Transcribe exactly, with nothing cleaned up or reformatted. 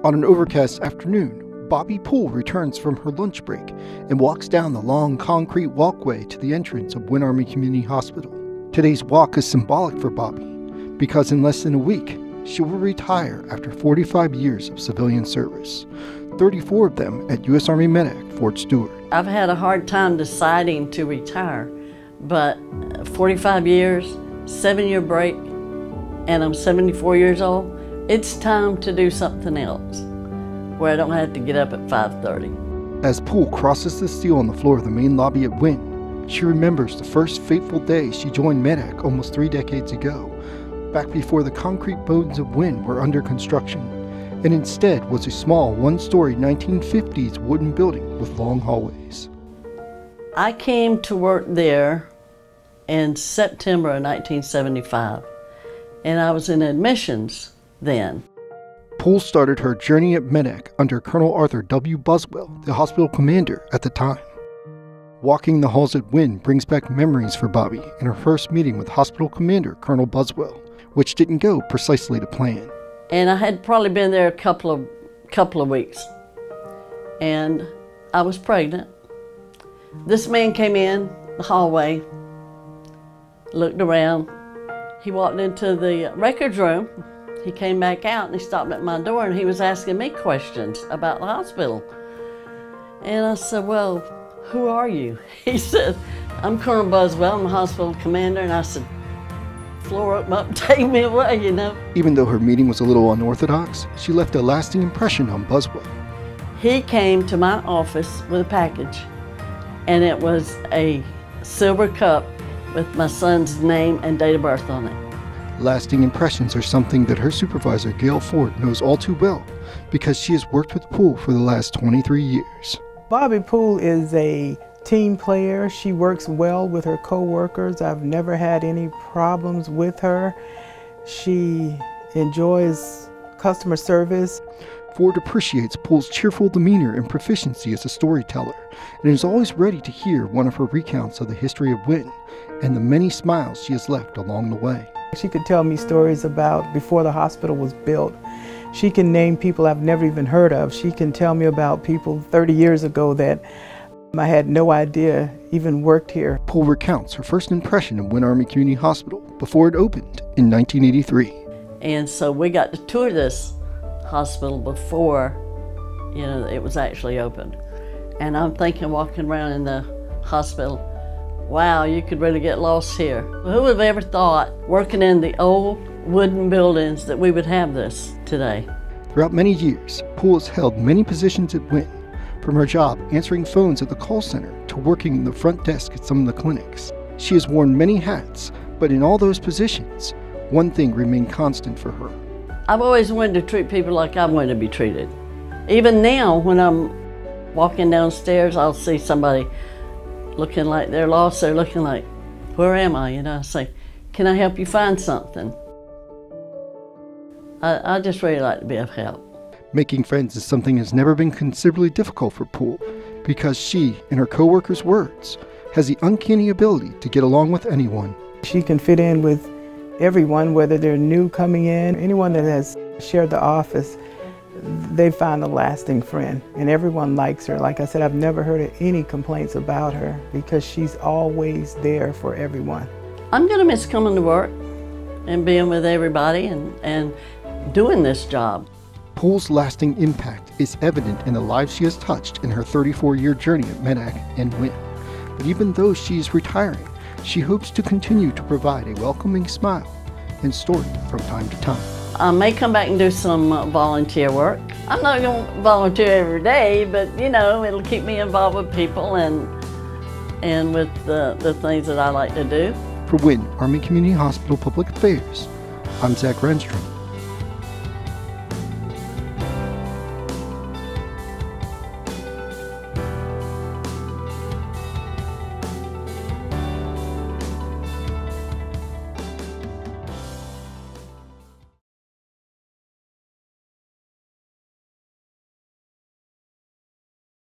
On an overcast afternoon, Bobbie Poole returns from her lunch break and walks down the long concrete walkway to the entrance of Winn Army Community Hospital. Today's walk is symbolic for Bobbie because in less than a week, she will retire after forty-five years of civilian service, thirty-four of them at U S Army MEDDAC, Fort Stewart. I've had a hard time deciding to retire, but forty-five years, seven-year break, and I'm seventy-four years old, it's time to do something else where I don't have to get up at five thirty. As Poole crosses the steel on the floor of the main lobby at Winn, she remembers the first fateful day she joined MEDDAC almost three decades ago, back before the concrete bones of Winn were under construction, and instead was a small one-story nineteen fifties wooden building with long hallways. I came to work there in September of nineteen seventy-five, and I was in admissions then. Poole started her journey at MEDDAC under Colonel Arthur W. Buswell, the hospital commander at the time. Walking the halls at Winn brings back memories for Bobbie and her first meeting with hospital commander Colonel Buswell, which didn't go precisely to plan. And I had probably been there a couple of, couple of weeks, and I was pregnant. This man came in the hallway, looked around. He walked into the records room. He came back out and he stopped at my door and he was asking me questions about the hospital. And I said, well, who are you? He said, I'm Colonel Buswell, I'm the hospital commander. And I said, floor open up, take me away, you know. Even though her meeting was a little unorthodox, she left a lasting impression on Buswell. He came to my office with a package, and it was a silver cup with my son's name and date of birth on it. Lasting impressions are something that her supervisor, Gail Ford, knows all too well because she has worked with Poole for the last twenty-three years. Bobbie Poole is a team player. She works well with her co-workers. I've never had any problems with her. She enjoys customer service. Ford appreciates Poole's cheerful demeanor and proficiency as a storyteller and is always ready to hear one of her recounts of the history of Winn and the many smiles she has left along the way. She could tell me stories about before the hospital was built. She can name people I've never even heard of. She can tell me about people thirty years ago that I had no idea even worked here. Poole recounts her first impression of Winn Army Community Hospital before it opened in nineteen eighty-three. And so we got to tour this hospital before, you know, it was actually opened. And I'm thinking, walking around in the hospital, wow, you could really get lost here. Who would have ever thought, working in the old wooden buildings, that we would have this today? Throughout many years, Poole has held many positions at Winn, from her job answering phones at the call center to working in the front desk at some of the clinics. She has worn many hats, but in all those positions, one thing remained constant for her. I've always wanted to treat people like I want to be treated. Even now, when I'm walking downstairs, I'll see somebody looking like they're lost. They're looking like, where am I? You know, I say, can I help you find something? I, I just really like to be of help. Making friends is something that's never been considerably difficult for Poole because she, in her co-workers' words, has the uncanny ability to get along with anyone. She can fit in with everyone, whether they're new coming in. Anyone that has shared the office, they find a lasting friend, and everyone likes her. Like I said, I've never heard any complaints about her because she's always there for everyone. I'm going to miss coming to work and being with everybody and, and doing this job. Poole's lasting impact is evident in the lives she has touched in her thirty-four year journey at MEDDAC and Winn. But even though she is retiring, she hopes to continue to provide a welcoming smile and story from time to time. I may come back and do some uh, volunteer work. I'm not going to volunteer every day, but you know, it'll keep me involved with people and, and with the, the things that I like to do. For Winn Army Community Hospital Public Affairs, I'm Zach Rehnstrom.